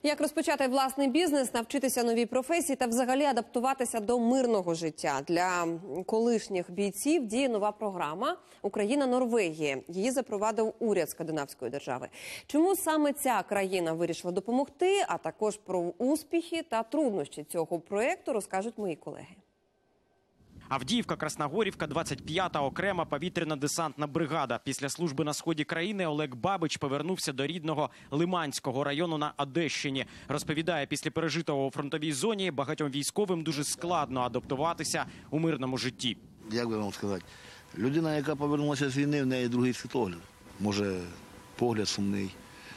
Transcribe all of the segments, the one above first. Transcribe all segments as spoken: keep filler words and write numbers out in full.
Як розпочати власний бізнес, навчитися новій професії та взагалі адаптуватися до мирного життя? Для колишніх бійців діє нова програма «Україна-Норвегія». Її запровадив уряд скандинавської держави. Чому саме ця країна вирішила допомогти, а також про успіхи та труднощі цього проєкту розкажуть мої колеги. Авдіївка, Красногорівка, двадцять п'ята окрема повітряно-десантна бригада. Після служби на сході країни Олег Бабич повернувся до рідного Лиманського району на Одещині. Розповідає, після пережитого у фронтовій зоні багатьом військовим дуже складно адаптуватися у мирному житті. Як би вам сказати, людина, яка повернулася з війни, в неї другий світогляд. Може, погляд сумний,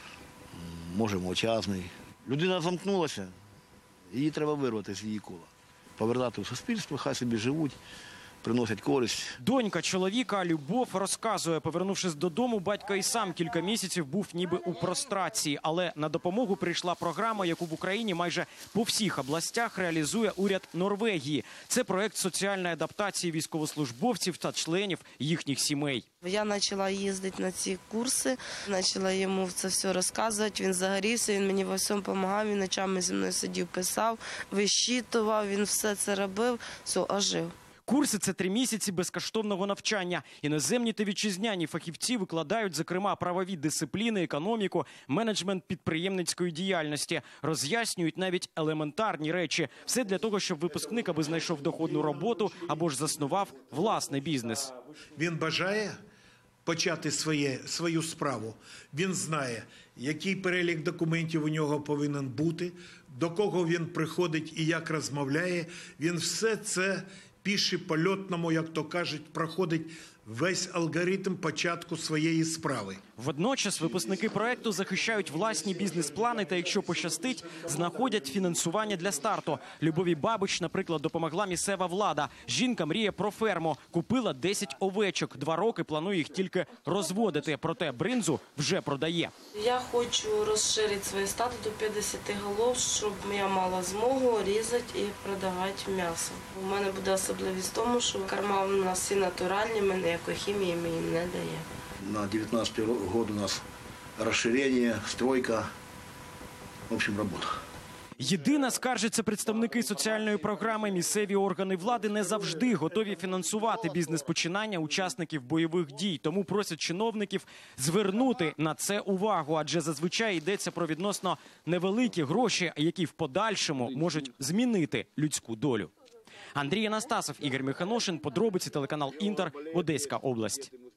може, мовчазний. Людина замкнулася, її треба вирвати з її кола. Повертати в суспільство, хай собі живуть, приносять користь. Донька чоловіка Любов розказує, повернувшись додому, батько і сам кілька місяців був ніби у прострації. Але на допомогу прийшла програма, яку в Україні майже по всіх областях реалізує уряд Норвегії. Це проєкт соціальної адаптації військовослужбовців та членів їхніх сімей. Я почала їздити на ці курси, почала йому це все розказувати. Він загорівся, він мені во всьому допомагав, він ночами зі мною сидів, писав, вищитував, він все це робив, все, ожив. Курси – це три місяці безкоштовного навчання. Іноземні та вітчизняні фахівці викладають, зокрема, правові дисципліни, економіку, менеджмент підприємницької діяльності. Роз'яснюють навіть елементарні речі. Все для того, щоб випускник аби знайшов доходну роботу або ж заснував власний бізнес. Він бажає почати своє, свою справу. Він знає, який перелік документів у нього повинен бути, до кого він приходить і як розмовляє. Він все це пише по-льотному, як то кажуть, проходить весь алгоритм початку своєї справи. Водночас випускники проекту захищають власні бізнес-плани та, якщо пощастить, знаходять фінансування для старту. Любові Бабич, наприклад, допомогла місцева влада. Жінка мріє про ферму. Купила десять овечок. Два роки планує їх тільки розводити. Проте бринзу вже продає. Я хочу розширити своє стадо до п'ятдесят голов, щоб я мала змогу різати і продавати м'ясо. У мене буде особливість в тому, що корма у нас всі натуральні, ми ніякої хімії ми їм не даємо. На девятнадцатый год у нас расширение, стройка, в общем, робота. Єдине, скаржаться представники соціальної програми, місцеві органи влади не завжди готові фінансувати бізнес-починання учасників бойових дій. Тому просять чиновників звернути на це увагу, адже зазвичай йдеться про відносно невеликі гроші, які в подальшому можуть змінити людську долю. Андрій Анастасов, Ігор Миханошин, подробиці, телеканал «Інтер», Одеська область.